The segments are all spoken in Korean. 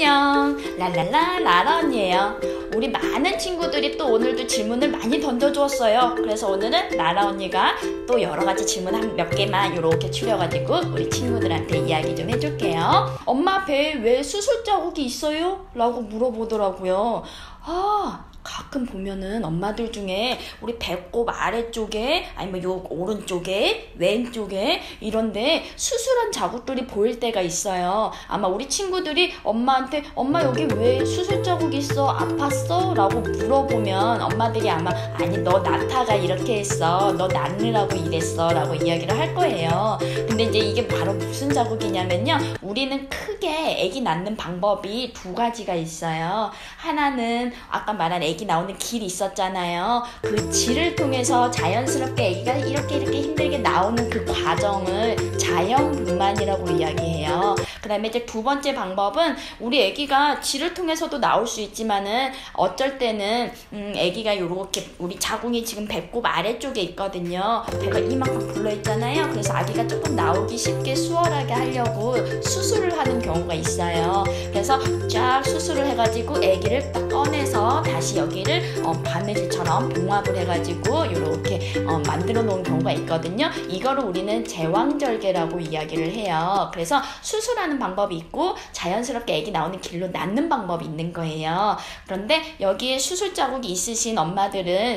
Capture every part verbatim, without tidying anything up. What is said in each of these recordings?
안녕, 랄랄라 라라 언니예요. 우리 많은 친구들이 또 오늘도 질문을 많이 던져주었어요. 그래서 오늘은 라라 언니가 또 여러가지 질문 한 몇 개만 이렇게 추려가지고 우리 친구들한테 이야기 좀 해줄게요. 엄마 배에 왜 수술 자국이 있어요? 라고 물어보더라고요. 아, 가끔 보면은 엄마들 중에 우리 배꼽 아래쪽에 아니면 요 오른쪽에 왼쪽에 이런데 수술한 자국들이 보일 때가 있어요. 아마 우리 친구들이 엄마한테 엄마 여기 왜 수술 자국 있어? 아팠어? 라고 물어보면 엄마들이 아마 아니 너 낳다가 이렇게 했어, 너 낳느라고 이랬어 라고 이야기를 할 거예요. 근데 이제 이게 바로 무슨 자국이냐면요, 우리는 크게 아기 낳는 방법이 두 가지가 있어요. 하나는 아까 말한 아기 나오는 길이 있었잖아요. 그 질을 통해서 자연스럽게 아기가 이렇게 이렇게 힘들게 나오는 그 과정을 자연분만이라고 이야기해요. 그 다음에 이제 두 번째 방법은 우리 아기가 질을 통해서도 나올 수 있지만은 어쩔 때는 음, 아기가 요렇게 우리 자궁이 지금 배꼽 아래쪽에 있거든요. 배가 이만큼 불러있잖아요. 그래서 아기가 조금 나오기 쉽게 수월하게 하려고 수술을 하는 경우가 있어요. 그래서 쫙 수술을 해가지고 아기를 딱 꺼내서 다시 여기를 어, 바느질처럼 봉합을 해가지고 이렇게 어, 만들어 놓은 경우가 있거든요. 이거를 우리는 제왕절개라고 이야기를 해요. 그래서 수술하는 방법이 있고 자연스럽게 아기 나오는 길로 낳는 방법이 있는 거예요. 그런데 여기에 수술 자국이 있으신 엄마들은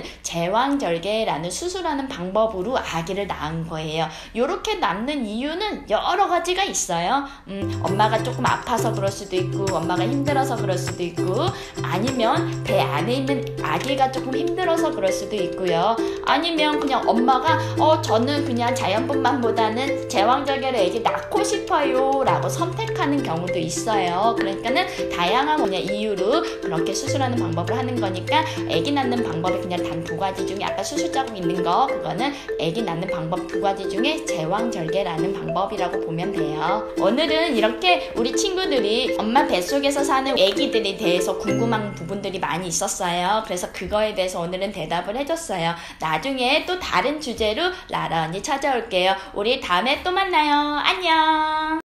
제왕절개라는 수술하는 방법으로 아기를 낳은 거예요. 이렇게 낳는 이유는 여러 가지가 있어요. 음, 엄마가 조금 아파서 그럴 수도 있고, 엄마가 힘들어서 그럴 수도 있고, 아니면 배 안에 있는 아기가 조금 힘들어서 그럴 수도 있고요. 아니면 그냥 엄마가 어 저는 그냥 자연분만보다는 제왕절개로 아기 낳고 싶어요 라고 선택하는 경우도 있어요. 그러니까는 다양한 그냥 이유로 그렇게 수술하는 방법을 하는 거니까 아기 낳는 방법이 그냥 단 두 가지 중에 아까 수술 자국 있는 거, 그거는 아기 낳는 방법 두 가지 중에 제왕절개라는 방법이라고 보면 돼요. 오늘은 이렇게 우리 친구들이 엄마 뱃속에서 사는 아기들에 대해서 궁금한 부분들이 많이 있었어요. 그래서 그거에 대해서 오늘은 대답을 해줬어요. 나중에 또 다른 주제로 라라 언니 찾아올게요. 우리 다음에 또 만나요. 안녕.